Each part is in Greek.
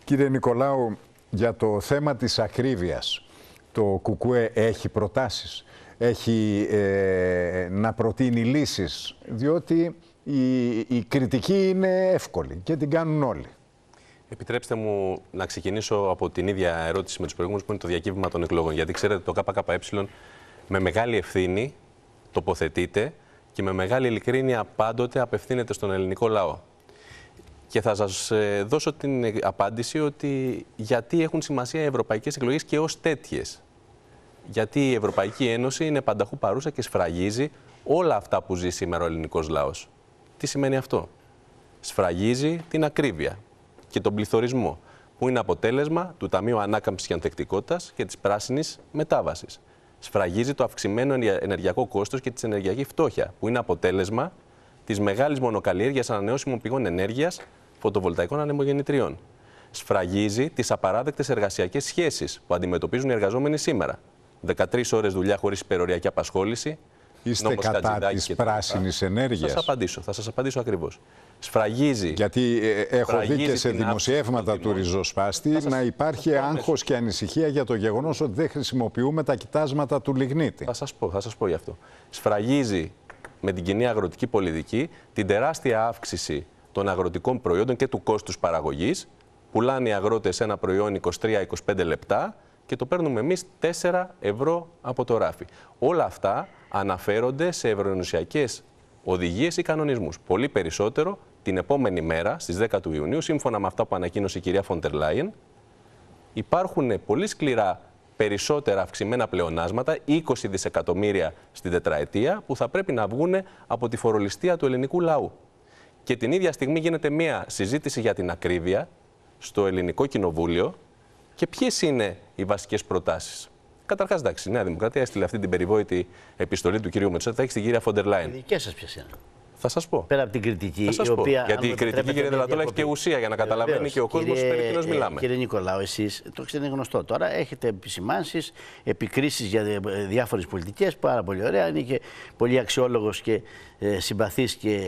Κύριε Νικολάου, για το θέμα της ακρίβειας, το ΚΚΕ έχει προτάσεις, έχει να προτείνει λύσεις, διότι η κριτική είναι εύκολη και την κάνουν όλοι. Επιτρέψτε μου να ξεκινήσω από την ίδια ερώτηση με τους προηγούμενους, που είναι το διακύβημα των εκλογών. Γιατί ξέρετε, το ΚΚΕ με μεγάλη ευθύνη τοποθετείται και με μεγάλη ειλικρίνεια πάντοτε απευθύνεται στον ελληνικό λαό. Και θα σας δώσω την απάντηση ότι γιατί έχουν σημασία οι ευρωπαϊκές εκλογές και ως τέτοιες. Γιατί η Ευρωπαϊκή Ένωση είναι πανταχού παρούσα και σφραγίζει όλα αυτά που ζει σήμερα ο ελληνικός λαός. Τι σημαίνει αυτό? Σφραγίζει την ακρίβεια και τον πληθωρισμό, που είναι αποτέλεσμα του Ταμείου Ανάκαμψης και Ανθεκτικότητας και της πράσινης μετάβασης. Σφραγίζει το αυξημένο ενεργειακό κόστος και της ενεργειακή φτώχεια, που είναι αποτέλεσμα της μεγάλης μονοκαλλιέργειας ανανεώσιμων πηγών ενέργειας, φωτοβολταϊκών ανεμογεννητριών. Σφραγίζει τις απαράδεκτες εργασιακές σχέσεις που αντιμετωπίζουν οι εργαζόμενοι σήμερα. 13 ώρες δουλειά χωρίς υπεροριακή απασχόληση. Είστε κατά της πράσινης ενέργειας? Θα σας απαντήσω ακριβώς. Σφραγίζει. Γιατί έχω δει και σε δημοσιεύματα του ριζοσπάστη να υπάρχει άγχος και ανησυχία για το γεγονός ότι δεν χρησιμοποιούμε τα κοιτάσματα του λιγνίτη. Θα σας πω γι' αυτό. Σφραγίζει με την κοινή αγροτική πολιτική την τεράστια αύξηση των αγροτικών προϊόντων και του κόστους παραγωγής. Πουλάνε οι αγρότες ένα προϊόν 23-25 λεπτά και το παίρνουμε εμείς 4 ευρώ από το ράφι. Όλα αυτά αναφέρονται σε ευρωενωσιακές οδηγίες ή κανονισμούς. Πολύ περισσότερο την επόμενη μέρα, στις 10 του Ιουνίου, σύμφωνα με αυτά που ανακοίνωσε η κυρία Φοντερ Λάιεν, υπάρχουν πολύ σκληρά περισσότερα αυξημένα πλεονάσματα, 20 δισεκατομμύρια στην τετραετία, που θα πρέπει να βγουν από τη φορολιστία του ελληνικού λαού. Και την ίδια στιγμή γίνεται μια συζήτηση για την ακρίβεια στο ελληνικό κοινοβούλιο. Και ποιες είναι οι βασικές προτάσεις? Καταρχάς, εντάξει, η Νέα Δημοκρατία έστειλε αυτή την περιβόητη επιστολή του κυρίου Μετσότη, θα έχει στην κυρία Φοντερ Λάιεν. Οι δικές σας ποιες είναι? Θα σας πω. Πέρα από την κριτική, θα σας η οποία. Πω. Γιατί η κριτική, κύριε Δελατόλα, έχει και ουσία για να καταλαβαίνει και ο κόσμος περί τίνος μιλάμε. Κύριε Νικολάου, εσείς, το ξέρετε, είναι γνωστό τώρα, έχετε επισημάνσεις, επικρίσεις για διάφορες πολιτικές, πάρα πολύ ωραία. Είναι και πολύ αξιόλογος και συμπαθής και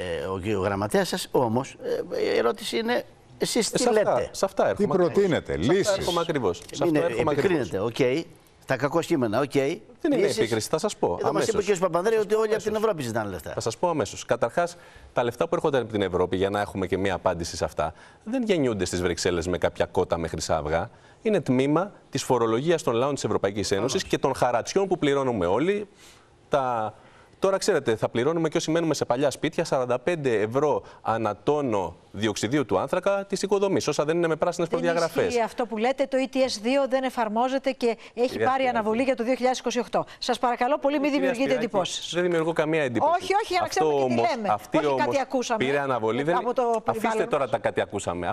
ο γραμματέας σας. Όμως, η ερώτηση είναι, εσείς τι λέτε? Σε αυτά έρχομαι. Τι προτείνετε, λύσεις? Έρχομαι ακριβώς. Επικρίνετε, οκ. Τα κακό κείμενα, οκ. Δεν είναι επίκριση, θα σας πω. Εδώ μας είπε ο κ. Παπανδρέου ότι όλοι από την Ευρώπη ζητάνε λεφτά. Θα σας πω αμέσως. Καταρχάς, τα λεφτά που έρχονται από την Ευρώπη, για να έχουμε και μία απάντηση σε αυτά, δεν γεννιούνται στις Βρυξέλλες με κάποια κότα με χρυσά αυγά. Είναι τμήμα της φορολογίας των λαών της Ευρωπαϊκής Ένωσης και των χαρατσιών που πληρώνουμε όλοι. Τώρα, ξέρετε, θα πληρώνουμε και όσοι μένουμε σε παλιά σπίτια 45 ευρώ ανά τόνο διοξιδίου του άνθρακα της οικοδομής, όσα δεν είναι με πράσινες προδιαγραφές. Ισχύει αυτό που λέτε, το ETS2 δεν εφαρμόζεται και έχει πάρει αναβολή για το 2028. Σας παρακαλώ πολύ, μην δημιουργείτε εντυπώσεις. Δεν δημιουργώ καμία εντύπωση. Όχι, για να ξέρουμε και τι λέμε. Αυτή όχι κάτι ακούσαμε. Πήρε αναβολή. Αφήστε τώρα τα κάτι ακούσαμε.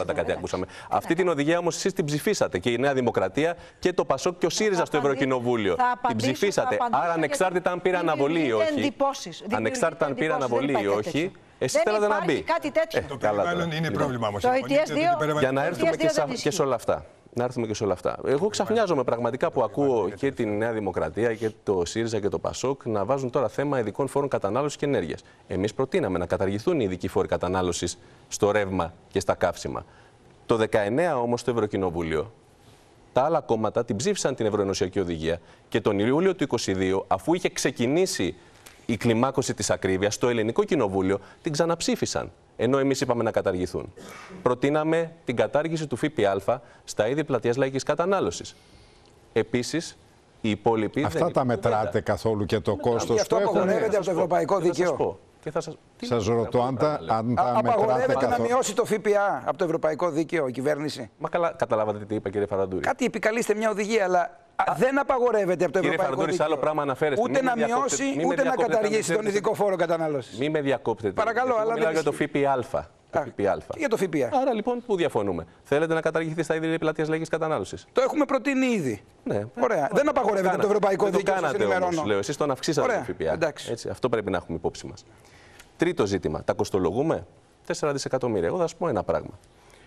Αυτή την οδηγία όμως εσείς την ψηφίσατε και η Νέα Δημοκρατία και το ΠΑΣΟΚ και ο ΣΥΡΙΖΑ στο Ευρωκοινοβούλιο. Την ψηφίσατε. Άρα ανεξάρτητα αν πήρε αναβολή ή όχι. Ανεξάρτητα αν πήρε αναβολή ή όχι. Εσείς θέλατε να μπει. Κάτι τέτοιο. Το περιβάλλον είναι πρόβλημα όμως. Για να έρθουμε και σε όλα αυτά. Να έρθουμε και σε όλα αυτά. Εγώ ξαφνιάζομαι πραγματικά που ακούω και την Νέα Δημοκρατία και το ΣΥΡΙΖΑ και το ΠΑΣΟΚ να βάζουν τώρα θέμα ειδικών φόρων κατανάλωσης και ενέργειας. Εμείς προτείναμε να καταργηθούν οι ειδικοί φόροι κατανάλωσης στο ρεύμα και στα καύσιμα. Το 19 όμως το Ευρωκοινοβούλιο, τα άλλα κόμματα την ψήφισαν την Ευρωενωσιακή Οδηγία και τον Ιούλιο του 2022, αφού είχε ξεκινήσει η κλιμάκωση της ακρίβειας στο Ελληνικό Κοινοβούλιο, την ξαναψήφισαν. Ενώ εμείς είπαμε να καταργηθούν. Προτείναμε την κατάργηση του ΦΠΑ στα είδη πλατιάς λαϊκής κατανάλωσης. Επίσης, οι υπόλοιποι. Αυτά τα μετράτε καθόλου και το κόστος? Αυτό απαγορεύεται από το ευρωπαϊκό δίκαιο. Σας ρωτώ αν τα μετράτε απαγορεύεται να μειώσει το ΦΠΑ από το ευρωπαϊκό δίκαιο η κυβέρνηση? Μα καλά, καταλάβατε τι είπα, κύριε Φαραντούρη. Κάτι επικαλείστε μια οδηγία, αλλά δεν απαγορεύεται από το ευρωπαϊκό δίκαιο. Άλλο πράγμα αναφέρεστε. Ούτε να μειώσει, ούτε να καταργήσει τον ειδικό φόρο κατανάλωσης. Μην με διακόπτετε. Παρακαλώ, αλλά μιλάω για το ΦΠΑ. Για το ΦΠΑ. Άρα λοιπόν, πού διαφωνούμε? Θέλετε να καταργηθεί στα είδη πλατιάς λαϊκής κατανάλωσης? Το έχουμε προτείνει ήδη. Ναι. Ωραία. Δεν απαγορεύεται από το ευρωπαϊκό δίκαιο. Δεν το κάνατε όμως, λέω. Εσείς τον αυξήσατε το ΦΠΑ. Έτσι, αυτό πρέπει να έχουμε υπόψη μας. Τρίτο ζήτημα. Τα κοστολογούμε? 4 δισεκατομμύρια. Εγώ θα σας πω ένα πράγμα.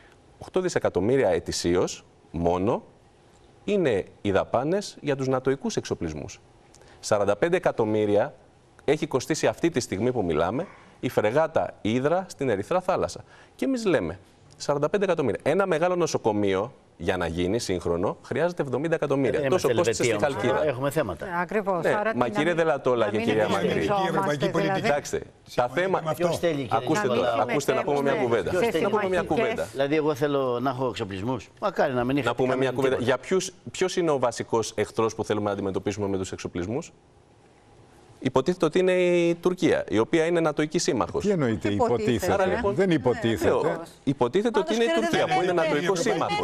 8 δισεκατομμύρια ετησίως μόνο είναι οι δαπάνες για τους νατοικούς εξοπλισμούς. 45 εκατομμύρια έχει κοστίσει αυτή τη στιγμή που μιλάμε η φρεγάτα Ύδρα στην Ερυθρά θάλασσα. Και εμείς λέμε, 45 εκατομμύρια. Ένα μεγάλο νοσοκομείο για να γίνει σύγχρονο χρειάζεται 70 εκατομμύρια. Τόσο κόστησε στη Χαλκίδα. Έχουμε θέματα. Ακριβώς. Ναι, μα κύριε Δελατόλα και κυρία Μακρύ, κοιτάξτε, τα θέματα. Ακούστε να πούμε μια κουβέντα. Δηλαδή, εγώ θέλω να έχω εξοπλισμούς. Μακάρι να μην είχα. Να πούμε μια κουβέντα. Για ποιος είναι ο βασικός εχθρός που θέλουμε να αντιμετωπίσουμε με τους εξοπλισμούς? Υποτίθεται ότι είναι η Τουρκία, η οποία είναι νατοϊκή σύμμαχος. Τι εννοείται υποτίθεται? Άρα, λοιπόν, δεν υποτίθεται. Υποτίθεται ότι είναι η Τουρκία που είναι νατοϊκό σύμμαχος.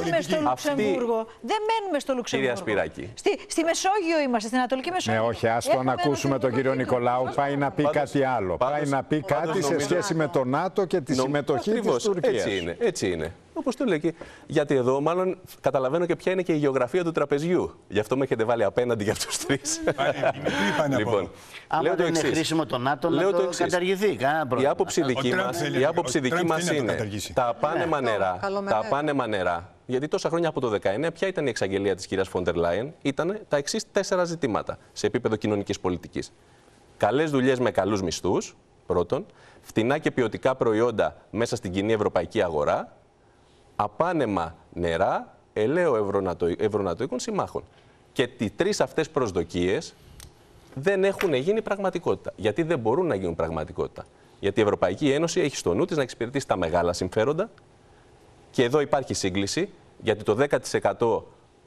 Δεν μένουμε στο Λουξεμβούργο. Κυρία Σπυράκη. Στη Μεσόγειο είμαστε, στην Ανατολική Μεσόγειο. Ναι, όχι, άστο να ακούσουμε τον κύριο Νικολάου. Πάει να πει κάτι άλλο. Πάει να πει κάτι σε σχέση με το ΝΑΤΟ και τη συμμετοχή της Τουρκίας. Έτσι είναι. Όπως το λέει και. Γιατί εδώ, μάλλον, καταλαβαίνω και ποια είναι και η γεωγραφία του τραπεζιού. Γι' αυτό με έχετε βάλει απέναντι για αυτούς τους τρεις. Λοιπόν, άμα δεν είναι χρήσιμο το ΝΑΤΟ να το καταργηθεί. Η άποψη δική μας είναι τα απάνεμα νερά. Γιατί τόσα χρόνια από το 19, ποια ήταν η εξαγγελία της κυρίας Φόντερ Λάιεν? Ήταν τα εξής 4 ζητήματα σε επίπεδο κοινωνικής πολιτικής. Καλές δουλειές με καλούς μισθούς, πρώτον. Φτηνά και ποιοτικά προϊόντα μέσα στην κοινή ευρωπαϊκή αγορά. Απάνεμα νερά, ελαίο ευρωνατοϊκών συμμάχων. Και οι 3 αυτές προσδοκίες δεν έχουν γίνει πραγματικότητα. Γιατί δεν μπορούν να γίνουν πραγματικότητα. Γιατί η Ευρωπαϊκή Ένωση έχει στο νου της να εξυπηρετήσει τα μεγάλα συμφέροντα. Και εδώ υπάρχει σύγκληση, γιατί το 10%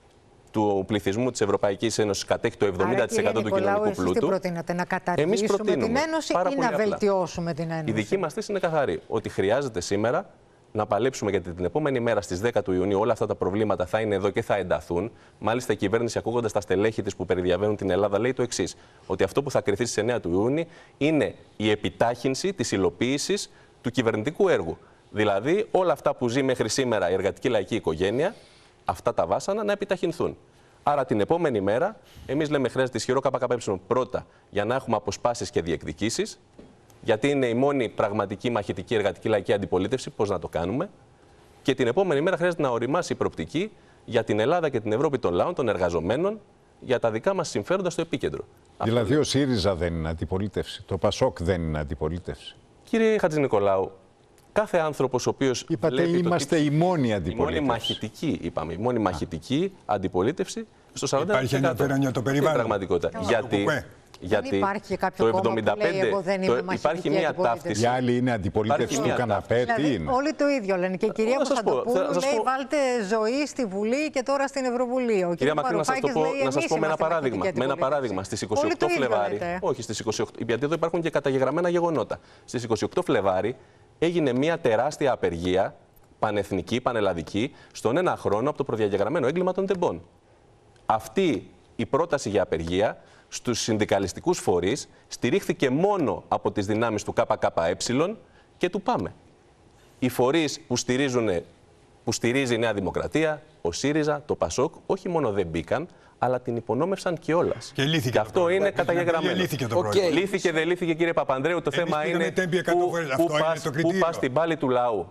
του πληθυσμού της Ευρωπαϊκής Ένωσης κατέχει το 70% του κοινωνικού πλούτου. Τι προτείνατε, να καταργήσουμε την Ένωση ή να βελτιώσουμε την Ένωση? Η δική μας θέση είναι καθαρή. Ότι χρειάζεται σήμερα να παλέψουμε, γιατί την επόμενη μέρα στις 10 του Ιουνίου όλα αυτά τα προβλήματα θα είναι εδώ και θα ενταθούν. Μάλιστα, η κυβέρνηση, ακούγοντας τα στελέχη της που περιδιαβαίνουν την Ελλάδα, λέει το εξής: ότι αυτό που θα κριθεί στις 9 του Ιούνιου είναι η επιτάχυνση της υλοποίησης του κυβερνητικού έργου. Δηλαδή, όλα αυτά που ζει μέχρι σήμερα η εργατική λαϊκή οικογένεια, αυτά τα βάσανα να επιταχυνθούν. Άρα, την επόμενη μέρα, εμείς λέμε χρειάζεται ισχυρό ΚΚΕ πρώτα για να έχουμε αποσπάσεις και διεκδικήσεις. Γιατί είναι η μόνη πραγματική μαχητική εργατική λαϊκή αντιπολίτευση, πώς να το κάνουμε. Και την επόμενη μέρα χρειάζεται να οριμάσει η προοπτική για την Ελλάδα και την Ευρώπη των λαών, των εργαζομένων, για τα δικά μας συμφέροντα στο επίκεντρο. Δηλαδή, ο ΣΥΡΙΖΑ δεν είναι αντιπολίτευση, το ΠΑΣΟΚ δεν είναι αντιπολίτευση. Κύριε Χατζηνικολάου, κάθε άνθρωπος ο οποίος. Είπατε, είμαστε η μόνη αντιπολίτευση. Η μόνη μαχητική, είπαμε. Η μόνη μαχητική αντιπολίτευση στο 40%. Υπάρχει ενδιαφέρον για το περιβάλλον. Πραγματικότητα. Γιατί δεν υπάρχει και κάποιο κόμμα που λέει, εγώ δεν είμαι υπάρχει μια ταύτιση. Οι άλλοι είναι αντιπολίτευση του καναπέ, τι είναι? Όλοι το ίδιο λένε. Και η κυρία Κωνσταντοπούλου λέει βάλτε ζωή στη Βουλή και τώρα στην Ευρωβουλή. Ο κυρία Μακρύ, να σας πω με ένα παράδειγμα. Στις 28 Φλεβάρι, όχι στις 28, γιατί εδώ υπάρχουν και καταγεγραμμένα γεγονότα. Στις 28 Φλεβάρι έγινε μια τεράστια απεργία πανεθνική, πανελλαδική, στον ένα χρόνο από το προδιαγεγραμμένο έγκλημα των τεμπών. Αυτή η πρόταση για απεργία στους συνδικαλιστικούς φορείς στηρίχθηκε μόνο από τις δυνάμεις του ΚΚΕ και του ΠΑΜΕ. Οι φορείς που στηρίζει η Νέα Δημοκρατία, ο ΣΥΡΙΖΑ, το ΠΑΣΟΚ, όχι μόνο δεν μπήκαν, αλλά την υπονόμευσαν κιόλας. Και αυτό είναι καταγεγραμμένο. Λύθηκε, δεν λύθηκε, κύριε Παπανδρέου. Το θέμα είναι πού πας στην πάλη του λαού.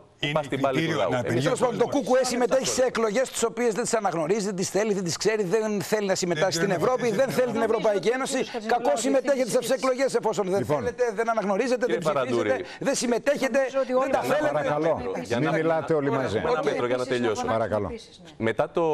Το ΚΚΕ συμμετέχει σε εκλογές τις οποίες δεν τις αναγνωρίζει, δεν τις θέλει, δεν τις ξέρει, δεν θέλει να συμμετάσχει στην Ευρώπη, δεν θέλει την Ευρωπαϊκή Ένωση. Κακώς συμμετέχετε σε εκλογές εφόσον δεν θέλετε, δεν αναγνωρίζετε, δεν ψηφίζετε, δεν συμμετέχετε, δεν τα θέλετε. Παρακαλώ, μην μιλάτε όλοι μαζί. Ένα μέτρο για να τελειώσω. Παρακαλώ. Μετά το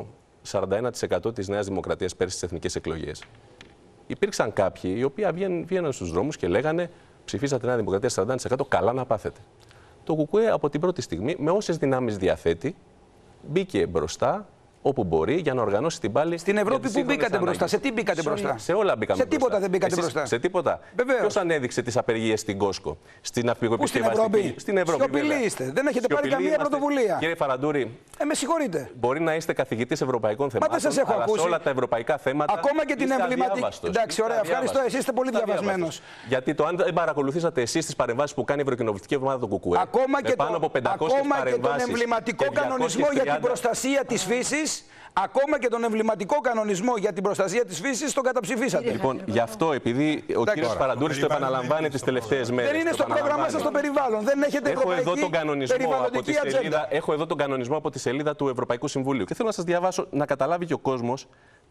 41% της Νέας Δημοκρατίας πέρσι στις εθνικές εκλογές, υπήρξαν κάποιοι οι οποίοι βγαίναν στους δρόμους και λέγανε ψηφίσατε Νέα Δημοκρατία 41%, καλά να πάθετε. Το ΚΚΕ από την πρώτη στιγμή, με όσες δυνάμεις διαθέτει, μπήκε μπροστά όπου μπορεί για να οργανώσει την πάλη. Στην Ευρώπη πού μπήκατε μπροστά, σε τι μπήκατε μπροστά? Σε όλα μπήκαμε μπροστά. Σε τίποτα δεν μπήκατε μπροστά. Σε τίποτα. Ποιος ανέδειξε τις απεργίες στην Κόσκο, στην αυπηγοεπισκευαστική? Στην Ευρώπη. Σιωπηλοί είστε. Δεν έχετε πάρει καμία πρωτοβουλία. Κύριε Φαραντούρη, με συγχωρείτε. Μπορεί να είστε καθηγητής ευρωπαϊκών θεμάτων. Μα δεν σας έχω ακούσει. Σε όλα τα ευρωπαϊκά θέματα. Ακόμα και την εμβληματική. Εντάξει, ωραία, ευχαριστώ. Εσείς είστε πολύ διαβασμένος. Γιατί αν δεν παρακολουθήσατε εσείς τις παρεμβάσεις που κάνει η Ευρωκοινοβουλευτική Εβδομάδα του ΚΚΕ. Ακόμα και τον εμβληματικό κανονισμό για την προστασία της φύσης. Ακόμα και τον εμβληματικό κανονισμό για την προστασία της φύσης τον καταψηφίσατε. Λοιπόν, γι' αυτό, επειδή ο κύριος Φαραντούρης το επαναλαμβάνει τις τελευταίες μέρες. Δεν είναι στο πρόγραμμά σας το περιβάλλον. Δεν έχετε ευρωπαϊκή περιβαλλοντική ατζέντα. Έχω εδώ τον κανονισμό από τη σελίδα του Ευρωπαϊκού Συμβουλίου. Και θέλω να σας διαβάσω, να καταλάβει και ο κόσμος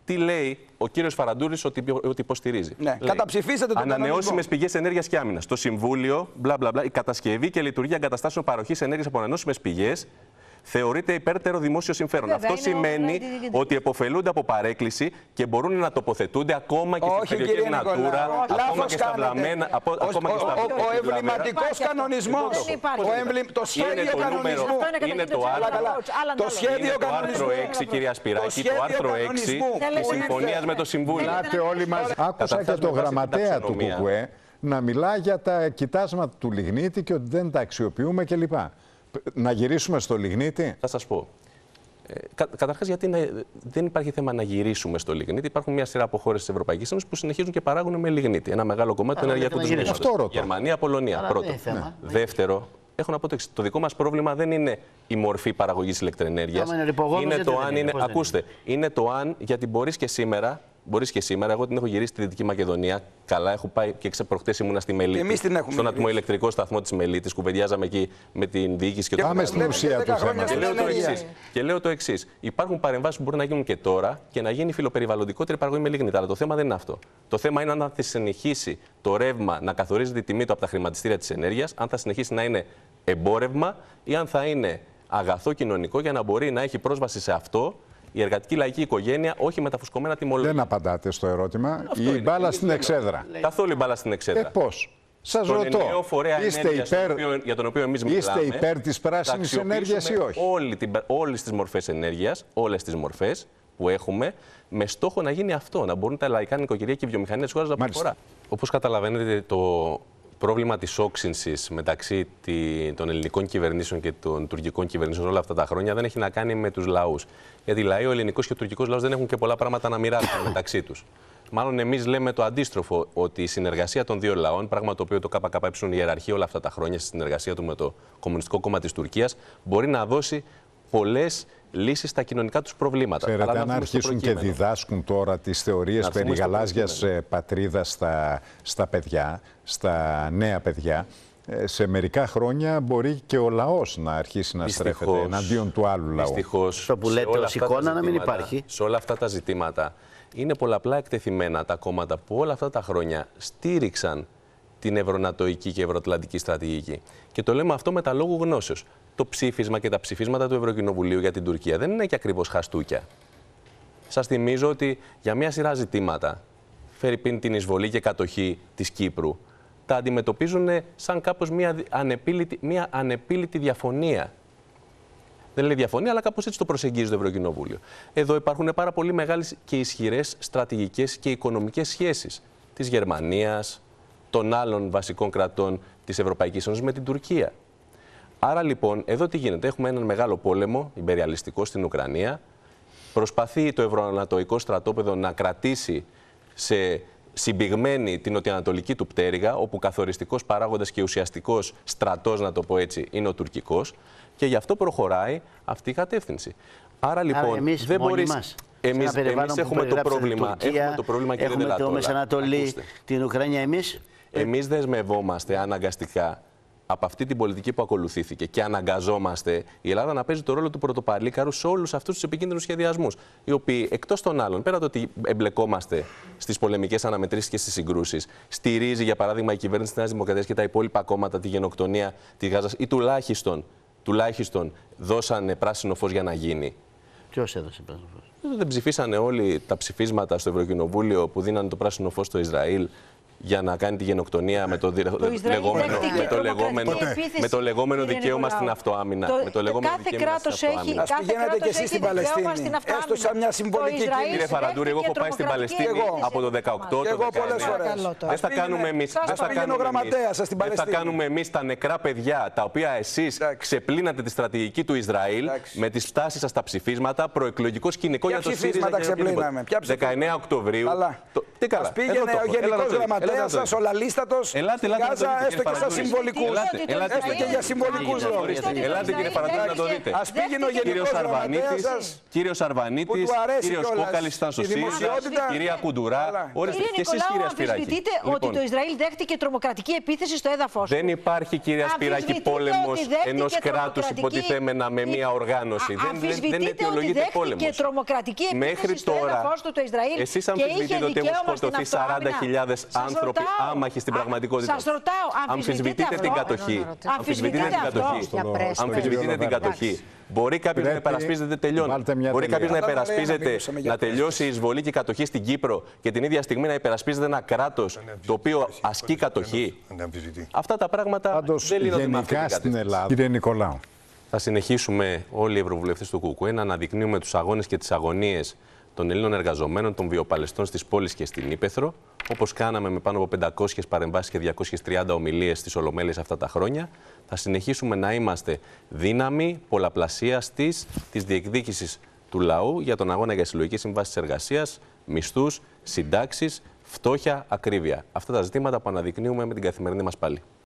Τι λέει ο κύριος Φαραντούρης ότι υποστηρίζει. Ναι, καταψηφίσατε τον ανανεώσιμες πηγές ενέργειας και άμυνας. Το Συμβούλιο, η κατασκευή και λειτουργία εγκαταστάσεων παροχής ενέργειας από ανανεώσιμες πηγές θεωρείται υπέρτερο δημόσιο συμφέρον. Βέβαια, αυτό σημαίνει ότι επωφελούνται από παρέκκληση και μπορούν να τοποθετούνται ακόμα και στις περιοχές Natura, ακόμα και στα βλαμμένα. Ο εμβληματικός κανονισμός, το σχέδιο κανονισμού, είναι το σχέδιο άρθρο 6, κυρία Σπυράκη, το άρθρο 6 της συμφωνίας με το Συμβούλιο. Άκουσα και το γραμματέα του ΚΚΕ να μιλά για τα κοιτάσματα του λιγνίτη και ότι δεν τα αξιοποιούμε κλπ. Να γυρίσουμε στο λιγνίτη. Θα σας πω. Καταρχάς, γιατί δεν υπάρχει θέμα να γυρίσουμε στο λιγνίτη. Υπάρχουν μια σειρά από χώρες της Ευρωπαϊκής Ένωσης που συνεχίζουν και παράγουν με λιγνίτη. Ένα μεγάλο κομμάτι του ενεργειακού του μείγματος. Γερμανία, Πολωνία. Πρώτο. Δεύτερο, έχω να πω το εξής. Το δικό μας πρόβλημα δεν είναι η μορφή παραγωγής ηλεκτροενέργειας. Είναι το αν είναι. Ακούστε, είναι το αν, γιατί μπορείς και σήμερα. Εγώ την έχω γυρίσει στη Δυτική Μακεδονία. Καλά, έχω πάει και προχτές ήμουνα στη Μελίτη. Στον ατμοηλεκτρικό σταθμό της Μελίτης. Κουβεντιάζαμε εκεί με την διοίκηση και το πάμε στην ουσία του θέματος. Και λέω το εξής. Υπάρχουν παρεμβάσεις που μπορεί να γίνουν και τώρα και να γίνει φιλοπεριβαλλοντικότερη παραγωγή με λιγνίτα. Αλλά το θέμα δεν είναι αυτό. Το θέμα είναι αν θα συνεχίσει το ρεύμα να καθορίζεται η τιμή του από τα χρηματιστήρια της ενέργειας, αν θα συνεχίσει να είναι εμπόρευμα ή αν θα είναι αγαθό κοινωνικό για να μπορεί να έχει πρόσβαση σε αυτό η εργατική λαϊκή οικογένεια, όχι με τα φουσκωμένα τιμολόγια. Δεν απαντάτε στο ερώτημα. Η μπάλα στην εξέδρα. Καθόλου η μπάλα στην εξέδρα. Πώς. Σας ρωτώ. Για τον οποίο εμείς μιλάμε. Είστε υπέρ της πράσινης ενέργειας ή όχι? Όλες τις μορφές ενέργειας, όλες τις μορφές που έχουμε, με στόχο να γίνει αυτό. Να μπορούν τα λαϊκά νοικοκυριά και η βιομηχανία της χώρας να προχωρά. Όπως καταλαβαίνετε, το πρόβλημα της όξυνσης μεταξύ των ελληνικών κυβερνήσεων και των τουρκικών κυβερνήσεων όλα αυτά τα χρόνια δεν έχει να κάνει με τους λαούς. Γιατί ο ελληνικός και ο τουρκικός λαός δεν έχουν και πολλά πράγματα να μοιράσουν μεταξύ τους. Μάλλον εμείς λέμε το αντίστροφο, ότι η συνεργασία των δύο λαών, πράγμα το οποίο το ΚΚΕ ιεραρχεί όλα αυτά τα χρόνια στη συνεργασία του με το Κομμουνιστικό Κόμμα της Τουρκίας, μπορεί να δώσει πολλές λύσεις στα κοινωνικά τους προβλήματα. Ξέρετε, αν αρχίσουν και διδάσκουν τώρα τις θεωρίες περί γαλάζιας πατρίδας στα παιδιά, στα νέα παιδιά, σε μερικά χρόνια μπορεί και ο λαός να αρχίσει να στρέφεται εναντίον του άλλου λαού. Δυστυχώς, το που λέτε ως εικόνα να μην υπάρχει. Σε όλα αυτά τα ζητήματα είναι πολλαπλά εκτεθειμένα τα κόμματα που όλα αυτά τα χρόνια στήριξαν την ευρωνατοϊκή και ευρωατλαντική στρατηγική. Και το λέμε αυτό με τα λόγου γνώσεως. Το ψήφισμα και τα ψηφίσματα του Ευρωκοινοβουλίου για την Τουρκία δεν είναι και ακριβώς χαστούκια. Σας θυμίζω ότι για μια σειρά ζητήματα, φερειπίν την εισβολή και κατοχή της Κύπρου, τα αντιμετωπίζουν σαν κάπως μια ανεπίλητη διαφωνία. Δεν λέει διαφωνία, αλλά κάπως έτσι το προσεγγίζει το Ευρωκοινοβούλιο. Εδώ υπάρχουν πάρα πολύ μεγάλες και ισχυρές στρατηγικές και οικονομικές σχέσεις της Γερμανίας, των άλλων βασικών κρατών της Ευρωπαϊκής Ένωσης με την Τουρκία. Άρα λοιπόν, εδώ τι γίνεται? Έχουμε έναν μεγάλο πόλεμο ιμπεριαλιστικό στην Ουκρανία. Προσπαθεί το ευρωανατολικό στρατόπεδο να κρατήσει σε συμπηγμένη την νοτιοανατολική του πτέρυγα, όπου καθοριστικός παράγοντας και ουσιαστικός στρατός, να το πω έτσι, είναι ο τουρκικός, και γι' αυτό προχωράει αυτή η κατεύθυνση. Άρα λοιπόν, δεν μπορείς. Εμείς έχουμε το πρόβλημα. Έχουμε το Μεσανατολή, την Ουκρανία εμείς δεσμευόμαστε αναγκαστικά από αυτή την πολιτική που ακολουθήθηκε και αναγκαζόμαστε η Ελλάδα να παίζει το ρόλο του πρωτοπαλίκαρου σε όλους αυτούς τους επικίνδυνους σχεδιασμούς. Οι οποίοι, εκτός των άλλων, πέρα το ότι εμπλεκόμαστε στις πολεμικές αναμετρήσεις και στις συγκρούσεις, στηρίζει για παράδειγμα η κυβέρνηση της Νέας Δημοκρατίας και τα υπόλοιπα κόμματα τη γενοκτονία της Γάζας ή τουλάχιστον δώσανε πράσινο φως για να γίνει. Ποιος έδωσε πράσινο φως? Δεν ψηφίσανε όλοι τα ψηφίσματα στο Ευρωκοινοβούλιο που δίνανε το πράσινο φως στο Ισραήλ για να κάνει τη γενοκτονία με το λεγόμενο δικαίωμα στην αυτοάμυνα. Κάθε κράτος έχει δικαίωμα στην αυτοάμυνα. Έστω σαν μια συμβολική κίνηση. Κύριε Φαραντούρη, εγώ έχω πάει στην Παλαιστίνη από το 18. Εγώ πολλές φορές. Δεν θα κάνουμε εμείς τα νεκρά παιδιά, τα οποία εσείς ξεπλύνατε τη στρατηγική του Ισραήλ με τις φτάσεις σας στα ψηφίσματα, προεκλογικό σκηνικό για το ΣΥΡΙΖΑ. 19 Οκτωβρίου. Ας πήγαινε ο Γενικός Γραμματέας σας, ο Λαλίστατος, στη Γάζα, έστω και σαν συμβολικούς. Έστω και για συμβολικούς λόγους. Ελάτε κύριε Φαραντούνη να το δείτε. Ας πήγαινε ο Γενικός Γραμματέας σας, κύριος Αρβανίτης, κύριος Κόκαλης ήταν στο ΣΥΡΙΖΑ, κυρία Κουντουρά. Κύριε Νικολάου, αμφισβητείτε ότι το Ισραήλ δέχτηκε τρομοκρατική επίθεση στο έδαφος του. Δεν υπάρχει, κυρία Σπυράκη, πόλεμος ενός κράτους υποτιθέμενα με μία οργάνωση. Δεν αιτιολογείται πόλεμος. Και τρομοκρατική επίθεση στο έδαφος του το Ισραήλ. Εσείς αμφισβητείτε ότι έχουν σκοτωθεί 40.000 άνθρωποι άμαχοι στην πραγματικότητα. Σας ρωτάω, αμφισβητείτε την κατοχή. Αμφισβητείτε την κατοχή. Μπορεί κάποιος να υπερασπίζεται, τελειώνει. Μπορεί κάποιος να υπερασπίζεται να τελειώσει η εισβολή και η κατοχή στην Κύπρο και την ίδια στιγμή να υπερασπίζεται ένα κράτος το οποίο ασκεί κατοχή. Αυτά τα πράγματα δεν λύνονται με αυτή την κατεύθυνση. Κύριε Νικολάου. Θα συνεχίσουμε όλοι οι ευρωβουλευτές του ΚΚΕ να αναδεικνύουμε τους αγώνες και τις αγωνίες των Ελλήνων εργαζομένων, των βιοπαλαιστών στις πόλεις και στην Ύπαιθρο, όπως κάναμε με πάνω από 500 παρεμβάσεις και 230 ομιλίες στις Ολομέλειες αυτά τα χρόνια. Θα συνεχίσουμε να είμαστε δύναμη πολλαπλασίαστης της διεκδίκησης του λαού για τον αγώνα για συλλογικές συμβάσεις εργασίας, μισθούς, συντάξεις, φτώχεια, ακρίβεια. Αυτά τα ζητήματα που αναδεικνύουμε με την καθημερινή μας πάλη.